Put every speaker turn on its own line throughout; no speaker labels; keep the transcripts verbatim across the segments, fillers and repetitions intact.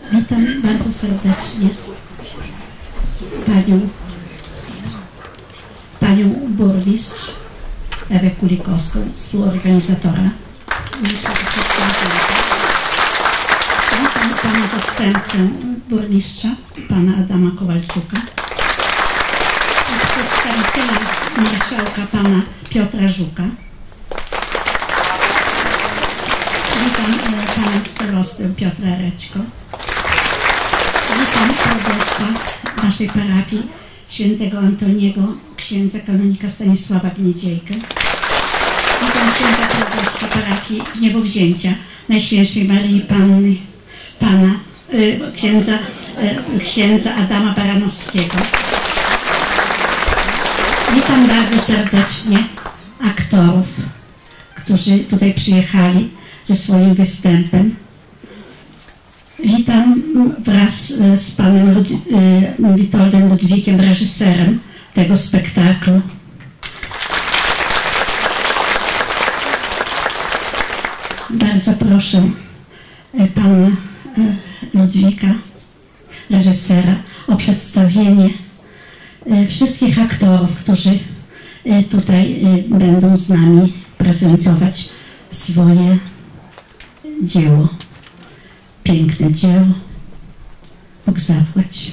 Witam bardzo serdecznie panią, panią burmistrz Ewę Kulikowską, współorganizatora. Witam pana zastępcę burmistrza, pana Adama Kowalczuka. Przedstawiciela marszałka, pana Piotra Żuka. Witam pana starostę Piotra Reczko. Witam proboszcza naszej parafii świętego Antoniego, księdza kanonika Stanisława Gniedziejkę. Witam księdza proboszcza parafii Gniewowzięcia Najświętszej Maryi Panny, pana, y, księdza, y, księdza Adama Baranowskiego. Witam bardzo serdecznie aktorów, którzy tutaj przyjechali ze swoim występem. Witam wraz z panem Lud Witoldem Ludwikiem, reżyserem tego spektaklu. Bardzo proszę pana Ludwika, reżysera, o przedstawienie wszystkich aktorów, którzy tutaj będą z nami prezentować swoje dzieło. Piękne dzieło. Bóg zapłać.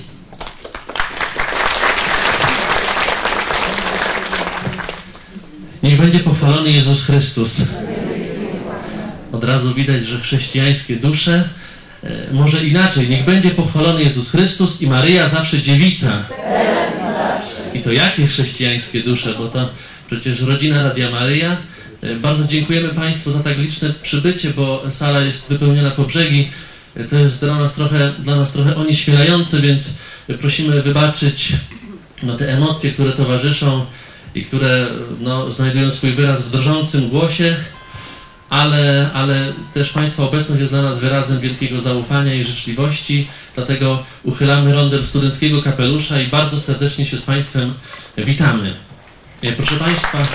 Niech będzie pochwalony Jezus Chrystus. Od razu widać, że chrześcijańskie dusze, e, może inaczej, niech będzie pochwalony Jezus Chrystus i Maryja zawsze dziewica. I to jakie chrześcijańskie dusze, bo to przecież rodzina Radia Maryja. E, bardzo dziękujemy Państwu za tak liczne przybycie, bo sala jest wypełniona po brzegi. E, to jest dla nas trochę, dla nas trochę onieśmielające, więc prosimy wybaczyć no, te emocje, które towarzyszą i które no, znajdują swój wyraz w drżącym głosie. Ale, ale też Państwa obecność jest dla nas wyrazem wielkiego zaufania i życzliwości, dlatego uchylamy rondel studenckiego kapelusza i bardzo serdecznie się z Państwem witamy. Proszę Państwa,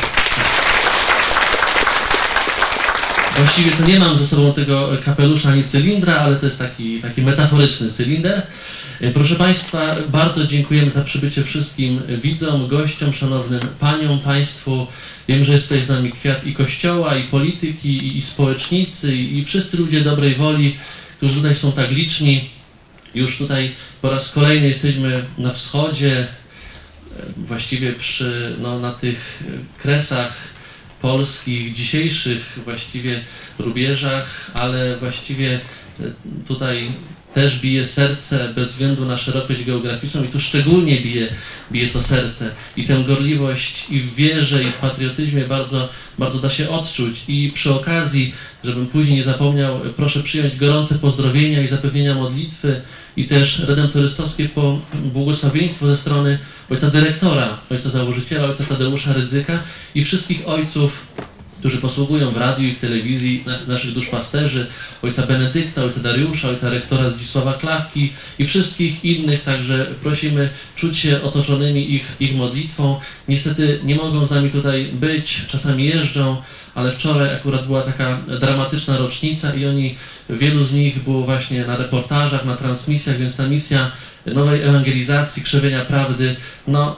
właściwie to nie mam ze sobą tego kapelusza ani cylindra, ale to jest taki, taki metaforyczny cylinder. Proszę Państwa, bardzo dziękujemy za przybycie wszystkim widzom, gościom, szanownym paniom, Państwu. Wiem, że jest tutaj z nami kwiat i kościoła, i polityki, i, i społecznicy, i, i wszyscy ludzie dobrej woli, którzy tutaj są tak liczni. Już tutaj po raz kolejny jesteśmy na wschodzie, właściwie przy, no, na tych kresach polskich, dzisiejszych właściwie rubieżach, ale właściwie tutaj też bije serce bez względu na szerokość geograficzną i tu szczególnie bije, bije to serce. I tę gorliwość i w wierze, i w patriotyzmie bardzo, bardzo da się odczuć. I przy okazji, żebym później nie zapomniał, proszę przyjąć gorące pozdrowienia i zapewnienia modlitwy i też redemptorystowskie błogosławieństwo ze strony ojca dyrektora, ojca założyciela, ojca Tadeusza Rydzyka i wszystkich ojców, którzy posługują w radiu i w telewizji, naszych duszpasterzy, ojca Benedykta, ojca Dariusza, ojca rektora Zdzisława Klawki i wszystkich innych, także prosimy czuć się otoczonymi ich, ich modlitwą. Niestety nie mogą z nami tutaj być, czasami jeżdżą, ale wczoraj akurat była taka dramatyczna rocznica i oni, wielu z nich było właśnie na reportażach, na transmisjach, więc ta misja nowej ewangelizacji, krzewienia prawdy, no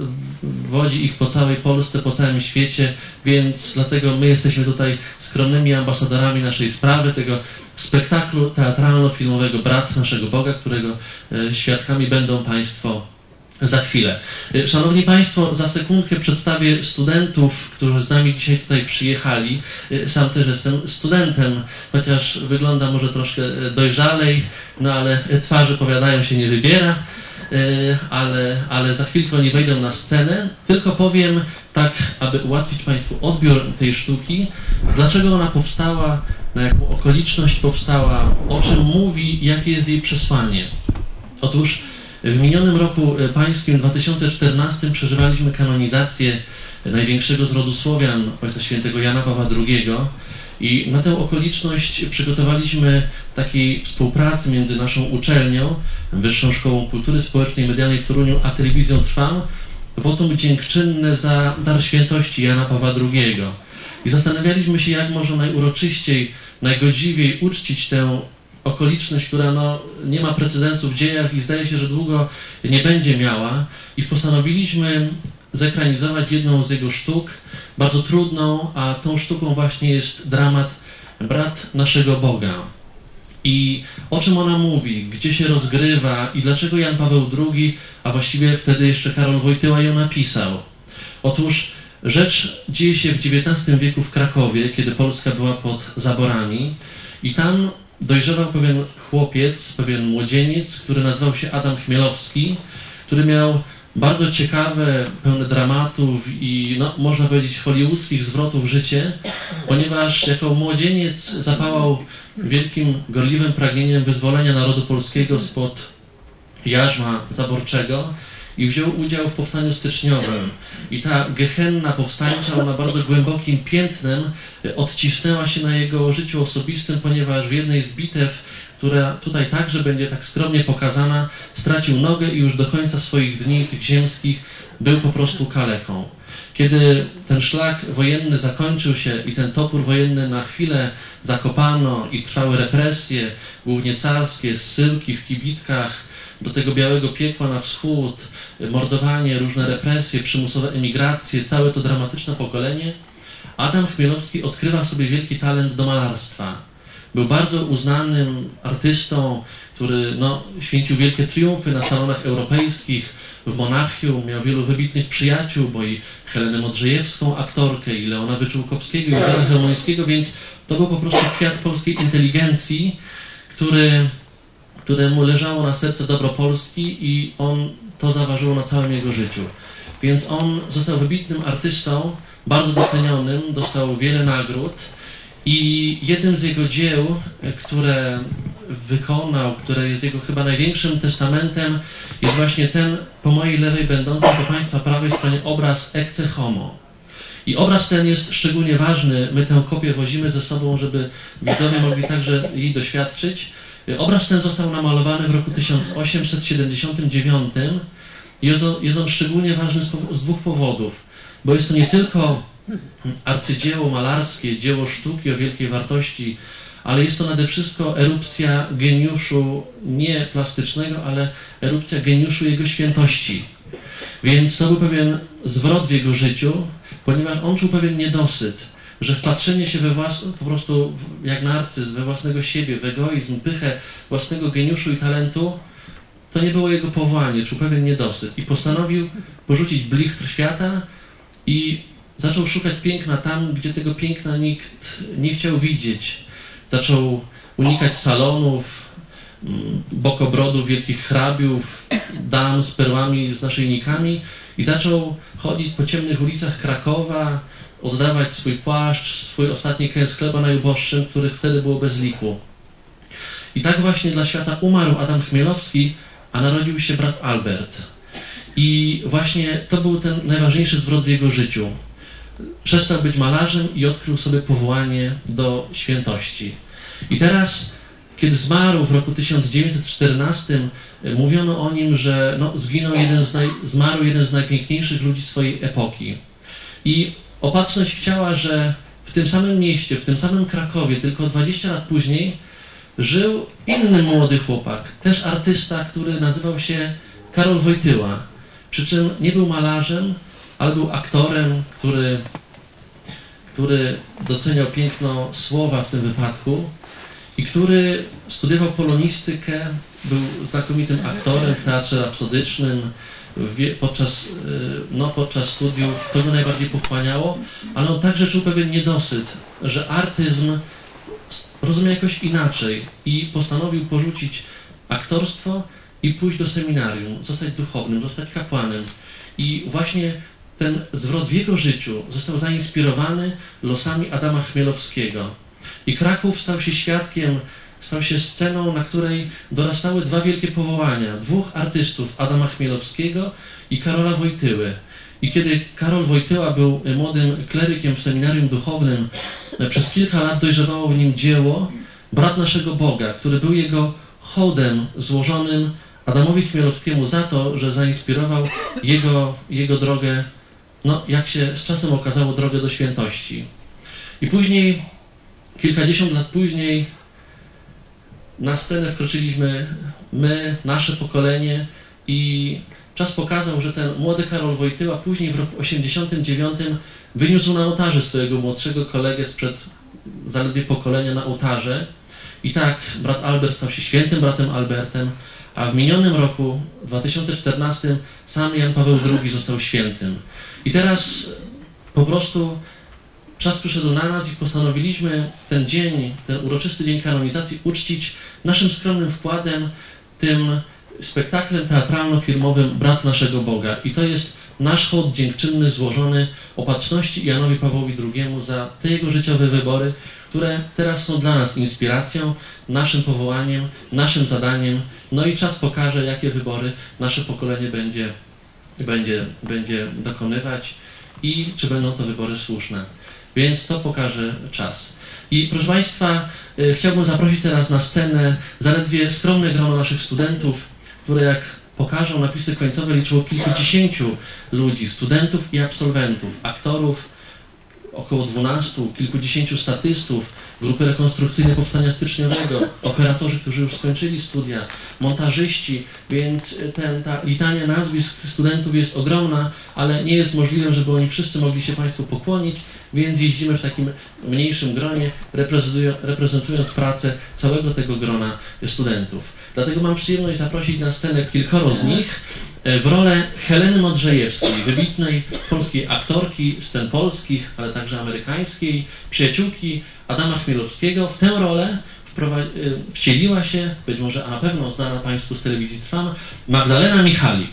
wodzi ich po całej Polsce, po całym świecie, więc dlatego my jesteśmy tutaj skromnymi ambasadorami naszej sprawy, tego spektaklu teatralno-filmowego Brat naszego Boga, którego świadkami będą Państwo za chwilę. Szanowni Państwo, za sekundkę przedstawię studentów, którzy z nami dzisiaj tutaj przyjechali. Sam też jestem studentem, chociaż wygląda może troszkę dojrzalej, no ale twarzy, powiadają, się nie wybiera. Ale, ale za chwilkę oni wejdą na scenę. Tylko powiem tak, aby ułatwić Państwu odbiór tej sztuki, dlaczego ona powstała, na jaką okoliczność powstała, o czym mówi, jakie jest jej przesłanie. Otóż w minionym roku pańskim, dwa tysiące czternastym, przeżywaliśmy kanonizację największego z rodu Słowian, ojca świętego Jana Pawła drugiego. I na tę okoliczność przygotowaliśmy takiej współpracy między naszą uczelnią, Wyższą Szkołą Kultury Społecznej i Medialnej w Toruniu, a Telewizją Trwam, wotum dziękczynne za dar świętości Jana Pawła drugiego. I zastanawialiśmy się, jak można najuroczyściej, najgodziwiej uczcić tę okoliczność, która no, nie ma precedensu w dziejach i zdaje się, że długo nie będzie miała. I postanowiliśmy zekranizować jedną z jego sztuk, bardzo trudną, a tą sztuką właśnie jest dramat Brat naszego Boga. I o czym ona mówi, gdzie się rozgrywa i dlaczego Jan Paweł drugi, a właściwie wtedy jeszcze Karol Wojtyła ją napisał. Otóż rzecz dzieje się w dziewiętnastym wieku w Krakowie, kiedy Polska była pod zaborami i tam dojrzewał pewien chłopiec, pewien młodzieniec, który nazywał się Adam Chmielowski, który miał bardzo ciekawe, pełne dramatów i no, można powiedzieć hollywoodzkich zwrotów życie, ponieważ jako młodzieniec zapałał wielkim, gorliwym pragnieniem wyzwolenia narodu polskiego spod jarzma zaborczego i wziął udział w powstaniu styczniowym. I ta gehenna powstańcza, ona bardzo głębokim piętnem odcisnęła się na jego życiu osobistym, ponieważ w jednej z bitew, która tutaj także będzie tak skromnie pokazana, stracił nogę i już do końca swoich dni tych ziemskich był po prostu kaleką. Kiedy ten szlak wojenny zakończył się i ten topór wojenny na chwilę zakopano i trwały represje, głównie carskie, zsyłki w kibitkach do tego białego piekła na wschód, mordowanie, różne represje, przymusowe emigracje, całe to dramatyczne pokolenie, Adam Chmielowski odkrywa sobie wielki talent do malarstwa. Był bardzo uznanym artystą, który no, święcił wielkie triumfy na salonach europejskich, w Monachium, miał wielu wybitnych przyjaciół, bo i Helenę Modrzejewską, aktorkę, i Leona Wyczółkowskiego, i Józefa Chełmońskiego, więc to był po prostu kwiat polskiej inteligencji, który, któremu leżało na serce dobro Polski i on to zaważyło na całym jego życiu. Więc on został wybitnym artystą, bardzo docenionym, dostał wiele nagród i jednym z jego dzieł, które wykonał, które jest jego chyba największym testamentem, jest właśnie ten po mojej lewej będący, po Państwa prawej stronie obraz Ecce Homo. I obraz ten jest szczególnie ważny, my tę kopię wozimy ze sobą, żeby widzowie mogli także jej doświadczyć. Obraz ten został namalowany w roku tysiąc osiemset siedemdziesiątym dziewiątym i jest on, jest on szczególnie ważny z, z dwóch powodów, bo jest to nie tylko arcydzieło malarskie, dzieło sztuki o wielkiej wartości, ale jest to nade wszystko erupcja geniuszu nie plastycznego, ale erupcja geniuszu jego świętości. Więc to był pewien zwrot w jego życiu, ponieważ on czuł pewien niedosyt, że wpatrzenie się we własne, po prostu jak narcyz, we własnego siebie, w egoizm, pychę własnego geniuszu i talentu, to nie było jego powołanie, czuł pewien niedosyt. I postanowił porzucić blichtr świata i zaczął szukać piękna tam, gdzie tego piękna nikt nie chciał widzieć. Zaczął unikać salonów, bokobrodów, wielkich hrabiów, dam z perłami, z naszyjnikami i zaczął chodzić po ciemnych ulicach Krakowa, oddawać swój płaszcz, swój ostatni kęs chleba najuboższym, których wtedy było bez liku. I tak właśnie dla świata umarł Adam Chmielowski, a narodził się brat Albert. I właśnie to był ten najważniejszy zwrot w jego życiu. Przestał być malarzem i odkrył sobie powołanie do świętości. I teraz, kiedy zmarł w roku tysiąc dziewięćset czternastym, mówiono o nim, że no, zginął jeden z naj, zmarł jeden z najpiękniejszych ludzi swojej epoki. I opatrzność chciała, że w tym samym mieście, w tym samym Krakowie, tylko dwadzieścia lat później, żył inny młody chłopak, też artysta, który nazywał się Karol Wojtyła. Przy czym nie był malarzem, ale był aktorem, który, który doceniał piękno słowa w tym wypadku i który studiował polonistykę, był znakomitym aktorem w teatrze rapsodycznym, podczas, no, podczas studiów to go najbardziej pochłaniało, ale on także czuł pewien niedosyt, że artyzm rozumie jakoś inaczej i postanowił porzucić aktorstwo i pójść do seminarium, zostać duchownym, zostać kapłanem. I właśnie ten zwrot w jego życiu został zainspirowany losami Adama Chmielowskiego. I Kraków stał się świadkiem, stał się sceną, na której dorastały dwa wielkie powołania, dwóch artystów, Adama Chmielowskiego i Karola Wojtyły. I kiedy Karol Wojtyła był młodym klerykiem w seminarium duchownym, przez kilka lat dojrzewało w nim dzieło Brat naszego Boga, który był jego hołdem złożonym Adamowi Chmielowskiemu za to, że zainspirował jego, jego drogę, no jak się z czasem okazało, drogę do świętości. I później, kilkadziesiąt lat później, na scenę wkroczyliśmy my, nasze pokolenie i czas pokazał, że ten młody Karol Wojtyła później w roku osiemdziesiątym dziewiątym wyniósł na ołtarze swojego młodszego kolegę sprzed zaledwie pokolenia na ołtarze. I tak brat Albert stał się świętym bratem Albertem, a w minionym roku, dwa tysiące czternastym, sam Jan Paweł drugi został świętym. I teraz po prostu czas przyszedł na nas i postanowiliśmy ten dzień, ten uroczysty dzień kanonizacji uczcić naszym skromnym wkładem, tym spektaklem teatralno-filmowym Brat naszego Boga. I to jest nasz hołd dziękczynny złożony Opatrzności Janowi Pawłowi drugiemu za te jego życiowe wybory, które teraz są dla nas inspiracją, naszym powołaniem, naszym zadaniem. No i czas pokaże, jakie wybory nasze pokolenie będzie, będzie, będzie dokonywać i czy będą to wybory słuszne. Więc to pokaże czas. I proszę Państwa, y, chciałbym zaprosić teraz na scenę zaledwie skromne grono naszych studentów, które jak pokażą napisy końcowe liczyło kilkudziesięciu ludzi, studentów i absolwentów, aktorów, około dwunastu, kilkudziesięciu statystów, grupy rekonstrukcyjne Powstania Styczniowego, operatorzy, którzy już skończyli studia, montażyści, więc ten, ta litania nazwisk studentów jest ogromna, ale nie jest możliwe, żeby oni wszyscy mogli się Państwu pokłonić, więc jeździmy w takim mniejszym gronie, reprezentując, reprezentując pracę całego tego grona studentów. Dlatego mam przyjemność zaprosić na scenę kilkoro z nich w rolę Heleny Modrzejewskiej, wybitnej polskiej aktorki scen polskich, ale także amerykańskiej, przyjaciółki Adama Chmielowskiego. W tę rolę wcieliła się, być może, a na pewno znana Państwu z telewizji Trwam, Magdalena Michalik.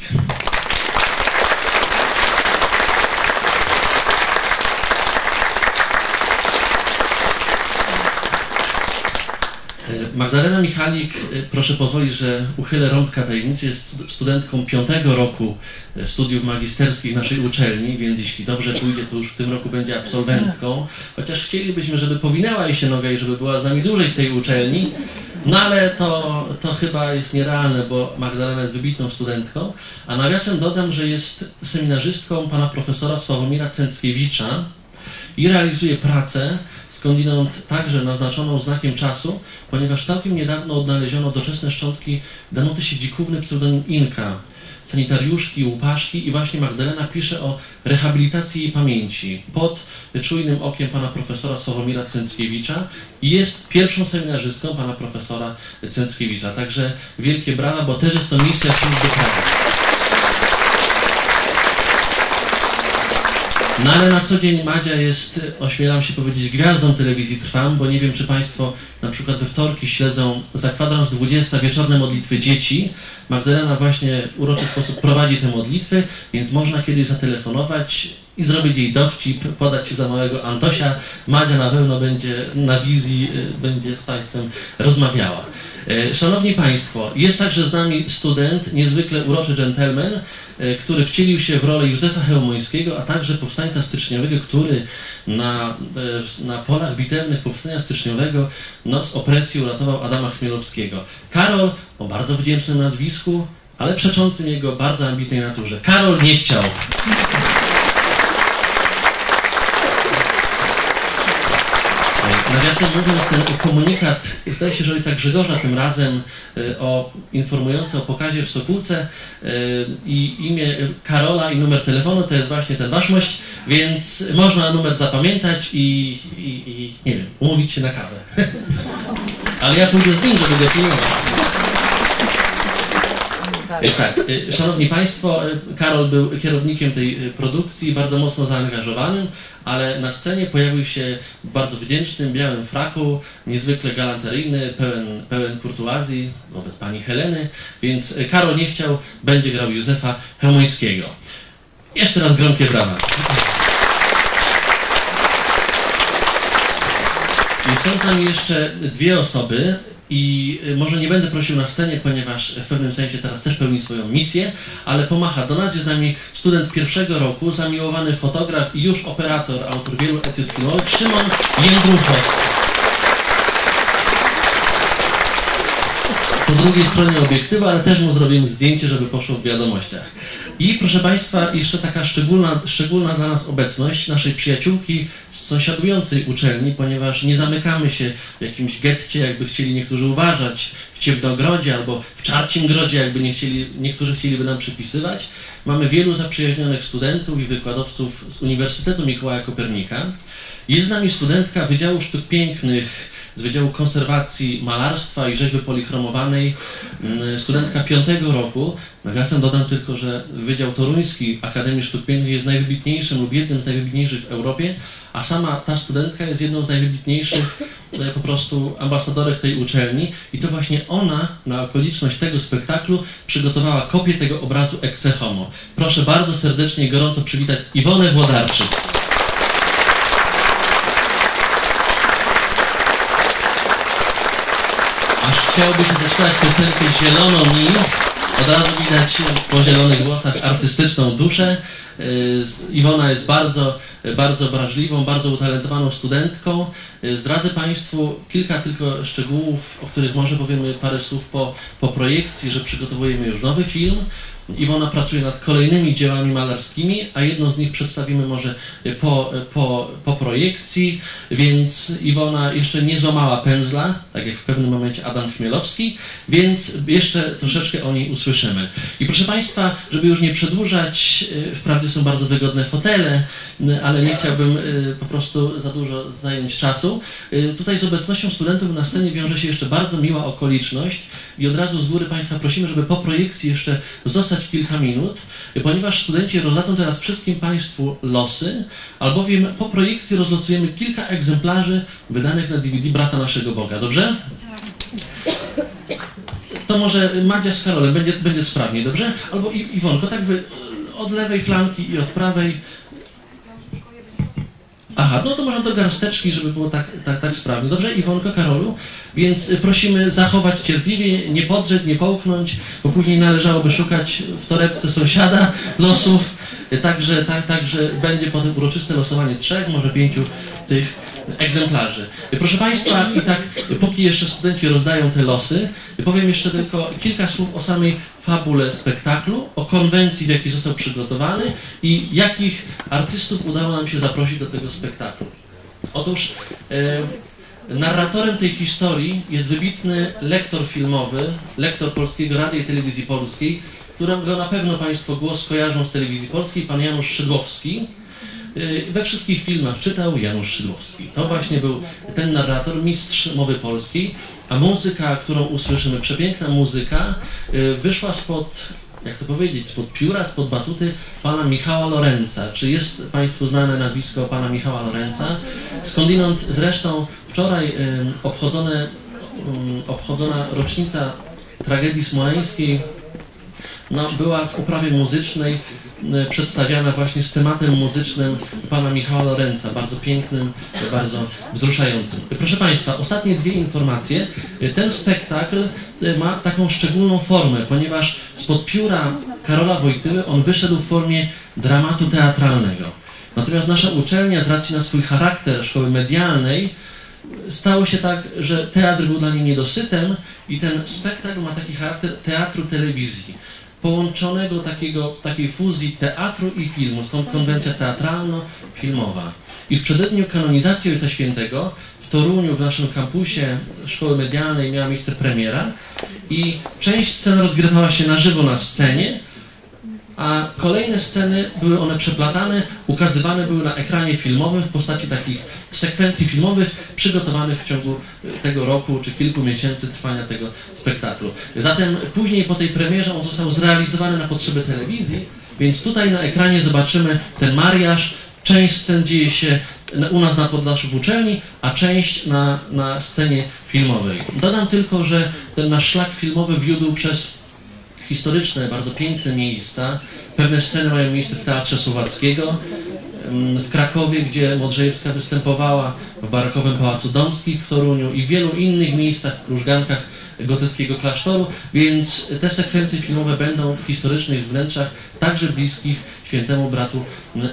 Magdalena Michalik, proszę pozwolić, że uchylę rąbka tajemnicy, jest studentką piątego roku studiów magisterskich naszej uczelni, więc jeśli dobrze pójdzie, to już w tym roku będzie absolwentką, chociaż chcielibyśmy, żeby powinęła jej się noga i żeby była z nami dłużej w tej uczelni, no ale to, to chyba jest nierealne, bo Magdalena jest wybitną studentką, a nawiasem dodam, że jest seminarzystką pana profesora Sławomira Cęckiewicza i realizuje pracę skądinąd także naznaczoną znakiem czasu, ponieważ całkiem niedawno odnaleziono doczesne szczątki Danuty Siedzikówny, pseudonim Inka, sanitariuszki, łupaszki i właśnie Magdalena pisze o rehabilitacji jej pamięci pod czujnym okiem pana profesora Sławomira Cęckiewicza i jest pierwszą seminarzystką pana profesora Cęckiewicza. Także wielkie brawa, bo też jest to misja służby prawa. No ale na co dzień Madzia jest, ośmielam się powiedzieć, gwiazdą telewizji Trwam, bo nie wiem, czy Państwo na przykład we wtorki śledzą za kwadrans dwudziesta wieczorne modlitwy dzieci. Magdalena właśnie w uroczy sposób prowadzi te modlitwy, więc można kiedyś zatelefonować i zrobić jej dowcip, podać się za małego Antosia. Madzia na pewno będzie na wizji, będzie z Państwem rozmawiała. Szanowni Państwo, jest także z nami student, niezwykle uroczy dżentelmen, który wcielił się w rolę Józefa Chełmońskiego, a także powstańca styczniowego, który na, na polach bitewnych powstania styczniowego no, z opresji uratował Adama Chmielowskiego. Karol, o bardzo wdzięcznym nazwisku, ale przeczącym jego bardzo ambitnej naturze. Karol nie chciał. Nawiasem mówiąc, ten komunikat, zdaje się, że ojca Grzegorza tym razem o, informujący o pokazie w Sokółce i imię Karola i numer telefonu to jest właśnie ten waszmość, więc można numer zapamiętać i, i, i nie wiem, umówić się na kawę. Ale ja pójdę z nim, żeby go pilnować. Tak, szanowni Państwo, Karol był kierownikiem tej produkcji, bardzo mocno zaangażowanym, ale na scenie pojawił się w bardzo wdzięcznym, białym fraku, niezwykle galanteryjny, pełen, pełen kurtuazji wobec pani Heleny, więc Karol nie chciał, będzie grał Józefa Chełmońskiego. Jeszcze raz gromkie brawa. I są tam jeszcze dwie osoby, i może nie będę prosił na scenie, ponieważ w pewnym sensie teraz też pełni swoją misję, ale pomacha do nas. Jest z nami student pierwszego roku, zamiłowany fotograf i już operator, autor wielu etiud filmowych, Szymon Jędruchowski. Po drugiej stronie obiektywu, ale też mu zrobimy zdjęcie, żeby poszło w wiadomościach. I proszę Państwa, jeszcze taka szczególna, szczególna dla nas obecność naszej przyjaciółki z sąsiadującej uczelni, ponieważ nie zamykamy się w jakimś getcie, jakby chcieli niektórzy uważać, w Ciemnogrodzie albo w Czarcimgrodzie, jakby nie chcieli, niektórzy chcieliby nam przypisywać. Mamy wielu zaprzyjaźnionych studentów i wykładowców z Uniwersytetu Mikołaja Kopernika. Jest z nami studentka Wydziału Sztuk Pięknych, z Wydziału Konserwacji Malarstwa i Rzeźby Polichromowanej, studentka piątego roku. Nawiasem dodam tylko, że Wydział Toruński Akademii Sztuk Pięknych jest najwybitniejszym lub jednym z najwybitniejszych w Europie, a sama ta studentka jest jedną z najwybitniejszych po prostu ambasadorek tej uczelni i to właśnie ona na okoliczność tego spektaklu przygotowała kopię tego obrazu Ecce Homo. Proszę bardzo serdecznie i gorąco przywitać Iwonę Włodarczyk. Aż chciałoby się zaśpiewać piosenkę Zieloną mi. Od razu widać po zielonych włosach artystyczną duszę. Iwona jest bardzo, bardzo wrażliwą, bardzo utalentowaną studentką. Zdradzę Państwu kilka tylko szczegółów, o których może powiemy parę słów po, po projekcji, że przygotowujemy już nowy film. Iwona pracuje nad kolejnymi dziełami malarskimi, a jedno z nich przedstawimy może po, po, po projekcji, więc Iwona jeszcze nie złamała pędzla, tak jak w pewnym momencie Adam Chmielowski, więc jeszcze troszeczkę o niej usłyszymy. I proszę Państwa, żeby już nie przedłużać, wprawdzie są bardzo wygodne fotele, ale nie chciałbym po prostu za dużo zająć czasu. Tutaj z obecnością studentów na scenie wiąże się jeszcze bardzo miła okoliczność i od razu z góry Państwa prosimy, żeby po projekcji jeszcze zostać kilka minut, ponieważ studenci rozdadzą teraz wszystkim Państwu losy, albowiem po projekcji rozlosujemy kilka egzemplarzy wydanych na D V D Brata Naszego Boga. Dobrze? To może Madzia z Karolem, będzie, będzie sprawniej, dobrze? Albo I, Iwonko, tak wy od lewej flanki i od prawej. Aha, no to może do garsteczki, żeby było tak, tak, tak sprawnie. Dobrze, Iwonko, Karolu? Więc prosimy zachować cierpliwie, nie podrzeć, nie połknąć, bo później należałoby szukać w torebce sąsiada losów. Także, tak, także będzie potem uroczyste losowanie trzech, może pięciu tych egzemplarzy. Proszę Państwa, i tak póki jeszcze studenci rozdają te losy, powiem jeszcze tylko kilka słów o samej fabule spektaklu, o konwencji, w jakiej został przygotowany i jakich artystów udało nam się zaprosić do tego spektaklu. Otóż e, narratorem tej historii jest wybitny lektor filmowy, lektor Polskiego Radia i Telewizji Polskiej, którego na pewno Państwo głos kojarzą z Telewizji Polskiej, pan Janusz Szydłowski. We wszystkich filmach czytał Janusz Szydłowski. To właśnie był ten narrator, mistrz mowy polskiej, a muzyka, którą usłyszymy, przepiękna muzyka, wyszła spod, jak to powiedzieć, spod pióra, spod batuty pana Michała Lorenza. Czy jest Państwu znane nazwisko pana Michała Lorenza? Skądinąd zresztą wczoraj obchodzone, obchodzona rocznica tragedii smoleńskiej no, była w uprawie muzycznej przedstawiana właśnie z tematem muzycznym pana Michała Lorenza, bardzo pięknym, bardzo wzruszającym. Proszę Państwa, ostatnie dwie informacje. Ten spektakl ma taką szczególną formę, ponieważ spod pióra Karola Wojtyły on wyszedł w formie dramatu teatralnego. Natomiast nasza uczelnia z racji na swój charakter szkoły medialnej stało się tak, że teatr był dla niej niedosytem i ten spektakl ma taki charakter teatru telewizji, połączonego takiego, takiej fuzji teatru i filmu, stąd konwencja teatralno-filmowa. I w przededniu kanonizacji Ojca Świętego w Toruniu, w naszym kampusie Szkoły Medialnej miała miejsce premiera i część scen rozgrywała się na żywo na scenie, a kolejne sceny były one przeplatane, ukazywane były na ekranie filmowym w postaci takich sekwencji filmowych przygotowanych w ciągu tego roku czy kilku miesięcy trwania tego spektaklu. Zatem później po tej premierze on został zrealizowany na potrzeby telewizji, więc tutaj na ekranie zobaczymy ten mariaż. Część scen dzieje się u nas na Podlaszu w uczelni, a część na, na scenie filmowej. Dodam tylko, że ten nasz szlak filmowy wiódł przez historyczne, bardzo piękne miejsca. Pewne sceny mają miejsce w Teatrze Słowackiego, w Krakowie, gdzie Modrzejewska występowała, w barokowym Pałacu Dąbskich w Toruniu i w wielu innych miejscach, w krużgankach gotyckiego klasztoru, więc te sekwencje filmowe będą w historycznych wnętrzach, także bliskich świętemu bratu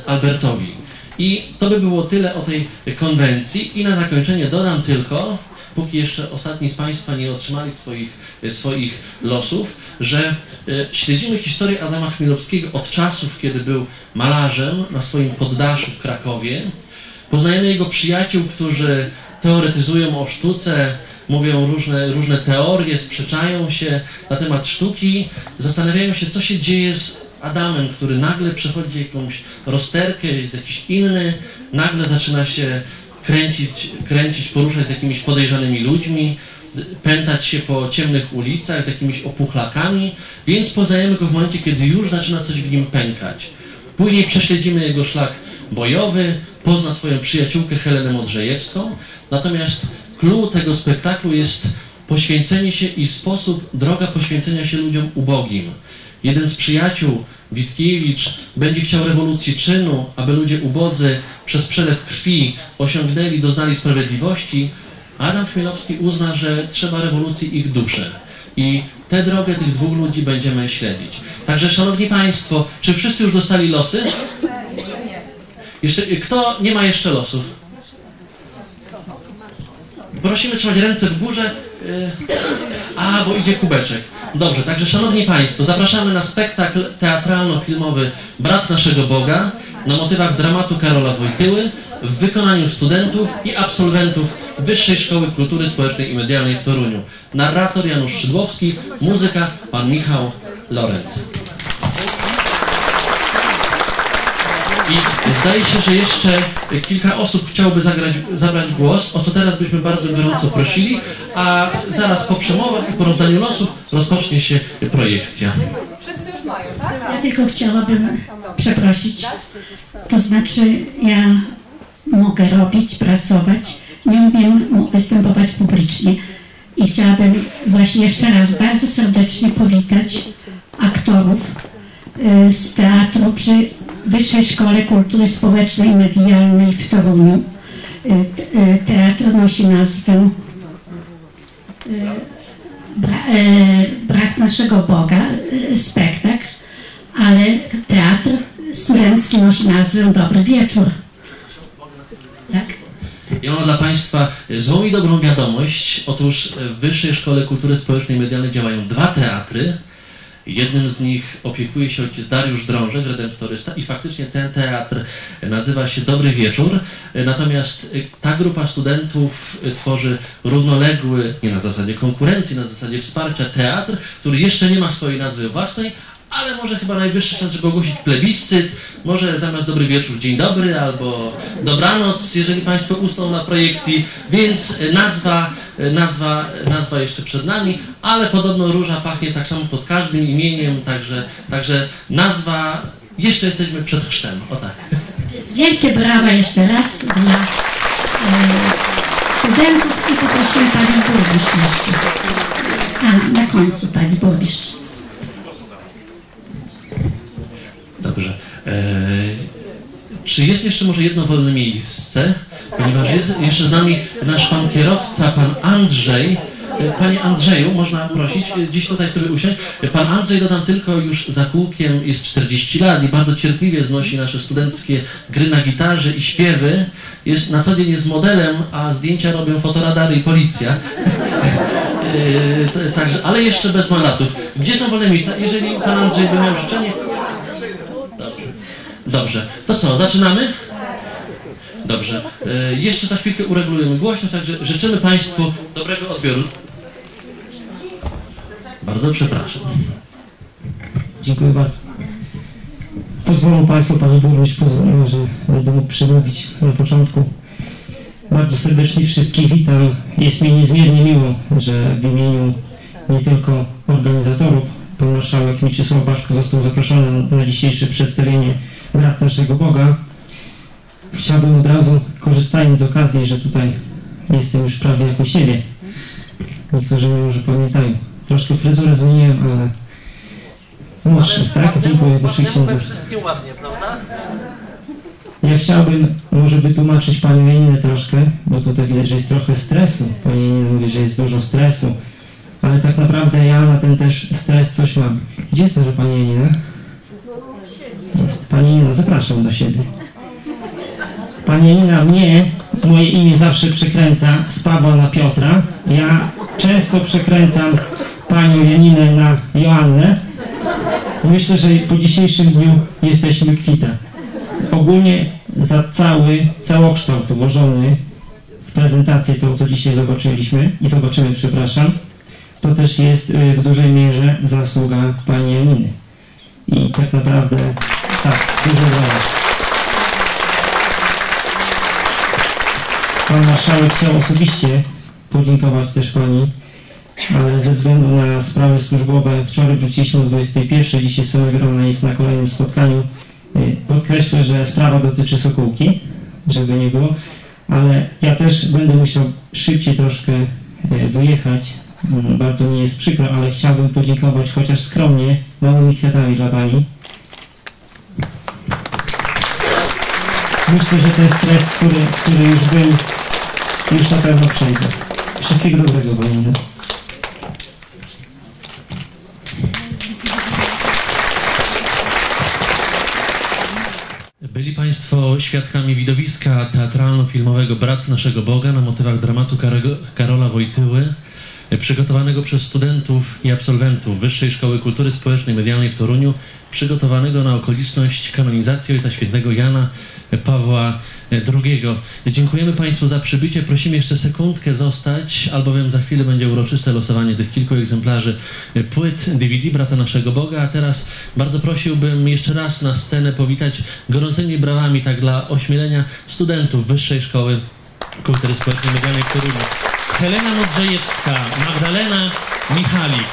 Albertowi. I to by było tyle o tej konwencji i na zakończenie dodam tylko, póki jeszcze ostatni z Państwa nie otrzymali swoich, swoich losów, że śledzimy historię Adama Chmielowskiego od czasów, kiedy był malarzem na swoim poddaszu w Krakowie. Poznajemy jego przyjaciół, którzy teoretyzują o sztuce, mówią różne, różne teorie, sprzeczają się na temat sztuki, zastanawiają się, co się dzieje z Adamem, który nagle przechodzi jakąś rozterkę, jest jakiś inny, nagle zaczyna się kręcić, kręcić, poruszać z jakimiś podejrzanymi ludźmi, pętać się po ciemnych ulicach z jakimiś opuchlakami, więc poznajemy go w momencie, kiedy już zaczyna coś w nim pękać. Później prześledzimy jego szlak bojowy, pozna swoją przyjaciółkę Helenę Modrzejewską, natomiast clou tego spektaklu jest poświęcenie się i sposób, droga poświęcenia się ludziom ubogim. Jeden z przyjaciół, Witkiewicz, będzie chciał rewolucji czynu, aby ludzie ubodzy przez przelew krwi osiągnęli, doznali sprawiedliwości. Adam Chmielowski uzna, że trzeba rewolucji ich duszy. I tę drogę tych dwóch ludzi będziemy śledzić. Także, szanowni Państwo, czy wszyscy już dostali losy? Jeszcze, kto nie ma jeszcze losów? Prosimy trzymać ręce w górze. A, bo idzie kubeczek. Dobrze, także szanowni Państwo, zapraszamy na spektakl teatralno-filmowy Brat Naszego Boga na motywach dramatu Karola Wojtyły w wykonaniu studentów i absolwentów Wyższej Szkoły Kultury Społecznej i Medialnej w Toruniu. Narrator Janusz Szydłowski, muzyka pan Michał Lorenz. I zdaje się, że jeszcze kilka osób chciałoby zagrać, zabrać głos, o co teraz byśmy bardzo gorąco prosili, a zaraz po przemowach i po rozdaniu losów rozpocznie się projekcja.
Wszyscy już mają, tak?
Ja tylko chciałabym przeprosić. To znaczy, ja mogę robić, pracować, nie umiem występować publicznie. I chciałabym właśnie jeszcze raz bardzo serdecznie powitać aktorów z teatru przy Wyższej Szkole Kultury Społecznej i Medialnej w Toruniu. Teatr nosi nazwę Brat Naszego Boga, spektakl, ale teatr studencki nosi nazwę Dobry Wieczór. Tak?
Ja mam dla Państwa złą i dobrą wiadomość. Otóż w Wyższej Szkole Kultury Społecznej i Medialnej działają dwa teatry. Jednym z nich opiekuje się ojciec Dariusz Drążek, redemptorysta, i faktycznie ten teatr nazywa się Dobry Wieczór. Natomiast ta grupa studentów tworzy równoległy, nie na zasadzie konkurencji, na zasadzie wsparcia teatr, który jeszcze nie ma swojej nazwy własnej, ale może chyba najwyższy czas, żeby ogłosić plebiscyt. Może zamiast dobry wieczór, dzień dobry, albo dobranoc, jeżeli Państwo usną na projekcji. Więc nazwa, nazwa, nazwa jeszcze przed nami, ale podobno róża pachnie tak samo pod każdym imieniem, także, także nazwa, jeszcze jesteśmy przed chrztem. O tak.
Wielkie brawa jeszcze raz dla e, studentów i poprosimy Pani Burmistrz jeszcze. A, na końcu Pani Burmistrz.
Dobrze. Eee, czy jest jeszcze może jedno wolne miejsce? Ponieważ jest jeszcze z nami nasz pan kierowca, pan Andrzej. Panie Andrzeju, można prosić, dziś tutaj sobie usiąść. Pan Andrzej, dodam tylko, już za kółkiem jest czterdzieści lat i bardzo cierpliwie znosi nasze studenckie gry na gitarze i śpiewy. Jest na co dzień jest modelem, a zdjęcia robią fotoradary i policja. Yy, także, ale jeszcze bez mandatów. Gdzie są wolne miejsca? Jeżeli pan Andrzej by miał życzenie... Dobrze. Dobrze. To co, zaczynamy? Dobrze. E, jeszcze za chwilkę uregulujemy głośność, także życzymy Państwu dobrego odbioru. Bardzo przepraszam.
Dziękuję bardzo. Pozwolą Państwo, Pani Burmistrz, pozwolę, że będę mógł przemówić na początku. Bardzo serdecznie wszystkich witam. Jest mi niezmiernie miło, że w imieniu nie tylko organizatorów, pan marszałek Mieczysław Baszko został zaproszony na dzisiejsze przedstawienie Brat Naszego Boga. Chciałbym od razu, korzystając z okazji, że tutaj jestem już prawie jak u siebie, niektórzy mnie może pamiętają, troszkę fryzurę zmieniłem, ale młodszy, tak? Dziękuję, proszę księdza.
Wszystkim ładnie, prawda?
Ja chciałbym może wytłumaczyć Panią Janinę troszkę, bo tutaj widać, że jest trochę stresu. Pani Janina mówi, że jest dużo stresu, ale tak naprawdę ja na ten też stres coś mam. Gdzie jest nasza Pani Janina? Jest. Pani Janina, zapraszam do siebie. Pani Janina mnie moje imię zawsze przekręca z Pawła na Piotra. Ja często przekręcam panią Janinę na Joannę. Myślę, że po dzisiejszym dniu jesteśmy kwita. Ogólnie za cały całokształt włożony w prezentację, to co dzisiaj zobaczyliśmy i zobaczymy, przepraszam, to też jest w dużej mierze zasługa pani Janiny. I tak naprawdę tak, dużo brawa. Pan marszałek chciał osobiście podziękować też pani, ale ze względu na sprawy służbowe wczoraj wróciliśmy o dwudziestej pierwszej, dzisiaj całego grona jest na kolejnym spotkaniu. Podkreślę, że sprawa dotyczy Sokółki, żeby nie było, ale ja też będę musiał szybciej troszkę wyjechać. Bardzo mi jest przykro, ale chciałbym podziękować chociaż skromnie małymi kwiatami dla pani. Myślę, że ten stres, który, który już był, już na pewno przejdzie. Wszystkiego dobrego, pani.
Byli Państwo świadkami widowiska teatralno-filmowego Brat naszego Boga na motywach dramatu Karola Wojtyły, przygotowanego przez studentów i absolwentów Wyższej Szkoły Kultury Społecznej i Medialnej w Toruniu, przygotowanego na okoliczność kanonizacji Ojca Świętego Jana Pawła drugiego. Dziękujemy Państwu za przybycie. Prosimy jeszcze sekundkę zostać, albowiem za chwilę będzie uroczyste losowanie tych kilku egzemplarzy płyt D V D Brata naszego Boga. A teraz bardzo prosiłbym jeszcze raz na scenę powitać gorącymi brawami, tak dla ośmielenia, studentów Wyższej Szkoły Kultury Społecznej i Medialnej w Toruniu. Helena Modrzejewska, Magdalena Michalik.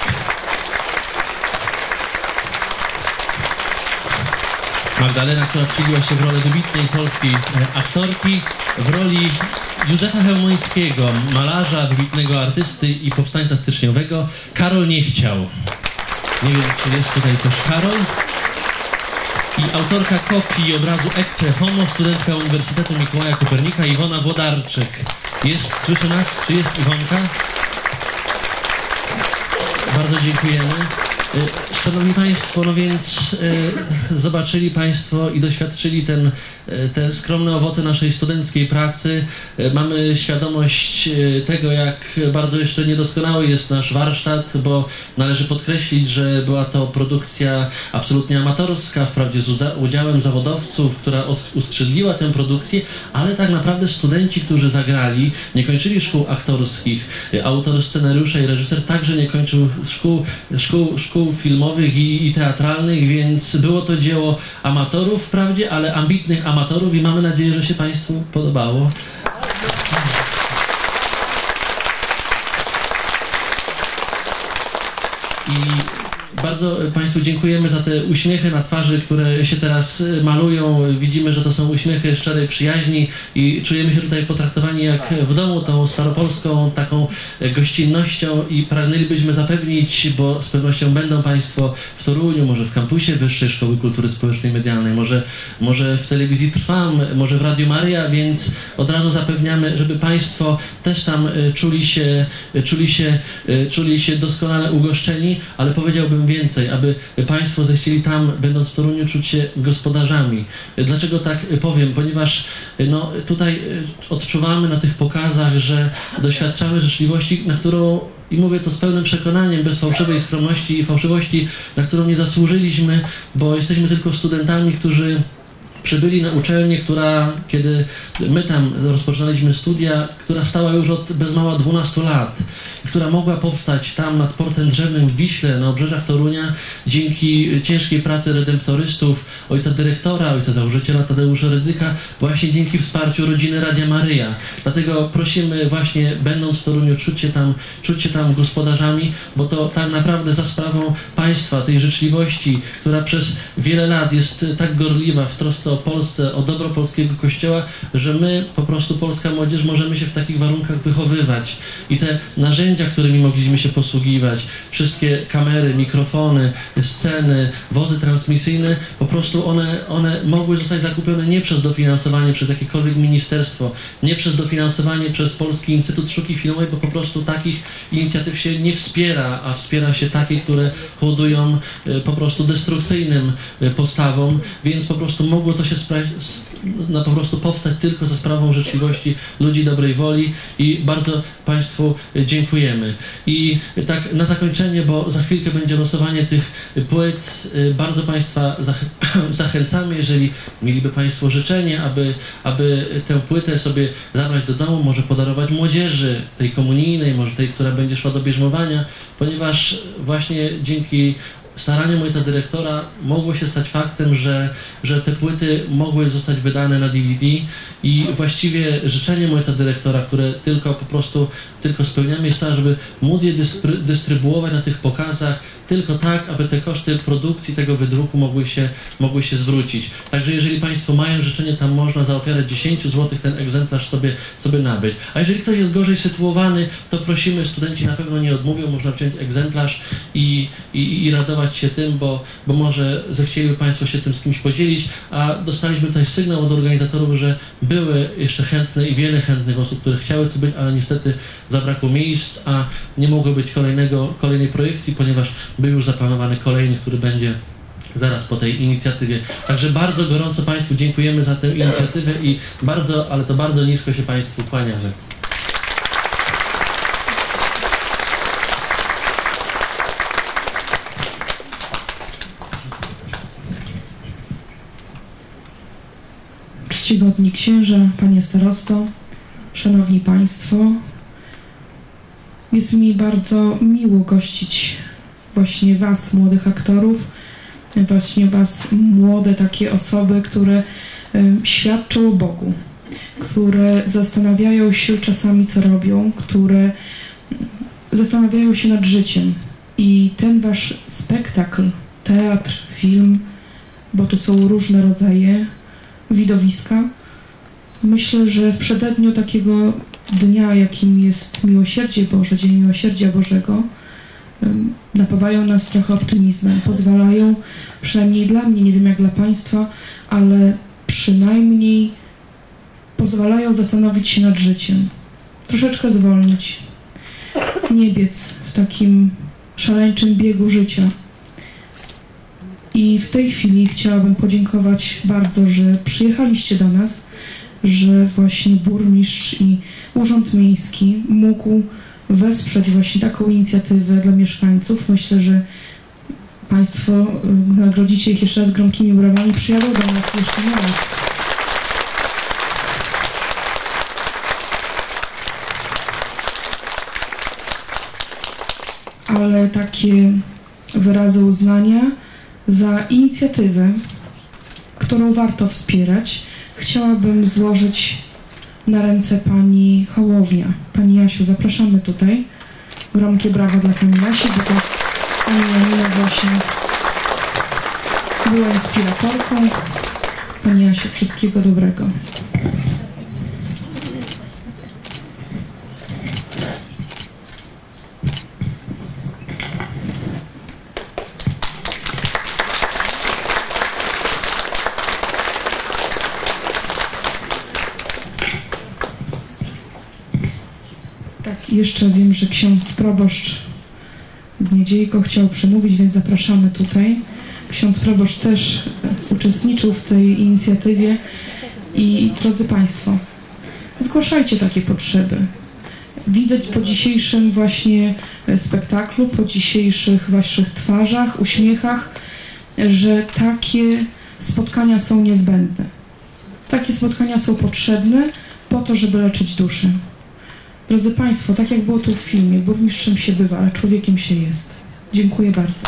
Magdalena, która wcieliła się w rolę wybitnej polskiej aktorki, w roli Józefa Chełmońskiego, malarza, wybitnego artysty i powstańca styczniowego. Karol nie chciał. Nie wiem, czy jest tutaj też Karol. I autorka kopii obrazu Ecce Homo, studentka Uniwersytetu Mikołaja Kopernika, Iwona Włodarczyk. Jest, słyszy nas? Czy jest Iwonka? Bardzo dziękujemy. Szanowni Państwo, no więc e, zobaczyli Państwo i doświadczyli ten, e, te skromne owoce naszej studenckiej pracy. E, mamy świadomość e, tego, jak bardzo jeszcze niedoskonały jest nasz warsztat, bo należy podkreślić, że była to produkcja absolutnie amatorska, wprawdzie z udziałem zawodowców, która uskrzydliła tę produkcję, ale tak naprawdę studenci, którzy zagrali, nie kończyli szkół aktorskich. Autor scenariusza i reżyser także nie kończył szkół, szkół, szkół filmowych i, i teatralnych, więc było to dzieło amatorów wprawdzie, ale ambitnych amatorów i mamy nadzieję, że się Państwu podobało. I bardzo Państwu dziękujemy za te uśmiechy na twarzy, które się teraz malują. Widzimy, że to są uśmiechy szczerej przyjaźni i czujemy się tutaj potraktowani jak w domu, tą staropolską taką gościnnością i pragnęlibyśmy zapewnić, bo z pewnością będą Państwo w Toruniu, może w kampusie Wyższej Szkoły Kultury Społecznej i Medialnej, może, może w telewizji Trwam, może w Radiu Maria, więc od razu zapewniamy, żeby Państwo też tam czuli się, czuli się, czuli się doskonale ugoszczeni, ale powiedziałbym więcej, aby Państwo zechcieli tam, będąc w Toruniu, czuć się gospodarzami. Dlaczego tak powiem? Ponieważ no, tutaj odczuwamy na tych pokazach, że doświadczamy życzliwości, na którą, i mówię to z pełnym przekonaniem, bez fałszywej skromności i fałszywości, na którą nie zasłużyliśmy, bo jesteśmy tylko studentami, którzy przybyli na uczelnię, która, kiedy my tam rozpoczynaliśmy studia, która stała już od bez mała dwunastu lat, która mogła powstać tam nad portem drzewnym w Wiśle, na obrzeżach Torunia, dzięki ciężkiej pracy redemptorystów, ojca dyrektora, ojca założyciela Tadeusza Rydzyka, właśnie dzięki wsparciu rodziny Radia Maryja. Dlatego prosimy właśnie, będąc w Toruniu, czuć się tam, czuć się tam gospodarzami, bo to tak naprawdę za sprawą państwa, tej życzliwości, która przez wiele lat jest tak gorliwa w trosce o Polsce, o dobro polskiego Kościoła, że my, po prostu polska młodzież, możemy się w takich warunkach wychowywać. I te narzędzia narzędzia, którymi mogliśmy się posługiwać, wszystkie kamery, mikrofony, sceny, wozy transmisyjne, po prostu one, one mogły zostać zakupione nie przez dofinansowanie przez jakiekolwiek ministerstwo, nie przez dofinansowanie przez Polski Instytut Sztuki Filmowej, bo po prostu takich inicjatyw się nie wspiera, a wspiera się takie, które hołudują po prostu destrukcyjnym postawom, więc po prostu mogło to się no, po prostu powstać tylko za sprawą życzliwości ludzi dobrej woli i bardzo Państwu dziękujemy. I tak na zakończenie, bo za chwilkę będzie losowanie tych płyt, bardzo Państwa zachęcamy, jeżeli mieliby Państwo życzenie, aby, aby tę płytę sobie zabrać do domu, może podarować młodzieży, tej komunijnej, może tej, która będzie szła do bierzmowania, ponieważ właśnie dzięki staraniom ojca dyrektora mogło się stać faktem, że, że te płyty mogły zostać wydane na D V D i właściwie życzeniem ojca dyrektora, które tylko po prostu tylko spełniamy, jest to, żeby móc je dystrybuować na tych pokazach tylko tak, aby te koszty produkcji tego wydruku mogły się, mogły się zwrócić. Także jeżeli Państwo mają życzenie, tam można za ofiarę dziesięć złotych ten egzemplarz sobie, sobie nabyć. A jeżeli ktoś jest gorzej sytuowany, to prosimy, studenci na pewno nie odmówią, można wziąć egzemplarz i, i, i radować się tym, bo, bo może zechcieliby Państwo się tym z kimś podzielić, a dostaliśmy tutaj sygnał od organizatorów, że były jeszcze chętne i wiele chętnych osób, które chciały tu być, ale niestety zabrakło miejsc, a nie mogło być kolejnego, kolejnej projekcji, ponieważ był już zaplanowany kolejny, który będzie zaraz po tej inicjatywie. Także bardzo gorąco Państwu dziękujemy za tę inicjatywę i bardzo, ale to bardzo nisko się Państwu kłaniamy.
Czcigodni księże, panie starosto, szanowni Państwo, jest mi bardzo miło gościć właśnie Was, młodych aktorów, właśnie Was, młode takie osoby, które y, świadczą o Bogu, które zastanawiają się czasami, co robią, które zastanawiają się nad życiem. I ten Wasz spektakl, teatr, film, bo tu są różne rodzaje widowiska, myślę, że w przededniu takiego dnia, jakim jest Miłosierdzie Boże, Dzień Miłosierdzia Bożego, napawają nas trochę optymizmem, pozwalają, przynajmniej dla mnie, nie wiem jak dla Państwa, ale przynajmniej pozwalają zastanowić się nad życiem, troszeczkę zwolnić, nie biec w takim szaleńczym biegu życia. I w tej chwili chciałabym podziękować bardzo, że przyjechaliście do nas, że właśnie burmistrz i Urząd Miejski mógł wesprzeć właśnie taką inicjatywę dla mieszkańców. Myślę, że Państwo nagrodzicie ich jeszcze raz gromkimi brawami. Przyjadą do nas jeszcze nie raz. Ale takie wyrazy uznania za inicjatywę, którą warto wspierać, chciałabym złożyć na ręce pani Hołownia. Pani Jasiu, zapraszamy tutaj. Gromkie brawa dla pani Jasi, bo to pani Janina właśnie była inspiratorką. Pani Jasiu, wszystkiego dobrego. Jeszcze wiem, że ksiądz proboszcz Niedziejko chciał przemówić, więc zapraszamy tutaj. Ksiądz proboszcz też uczestniczył w tej inicjatywie i drodzy Państwo, zgłaszajcie takie potrzeby. Widzę po dzisiejszym właśnie spektaklu, po dzisiejszych Waszych twarzach, uśmiechach, że takie spotkania są niezbędne. Takie spotkania są potrzebne po to, żeby leczyć duszę. Drodzy Państwo, tak jak było tu w filmie, burmistrzem się bywa, ale człowiekiem się jest. Dziękuję bardzo.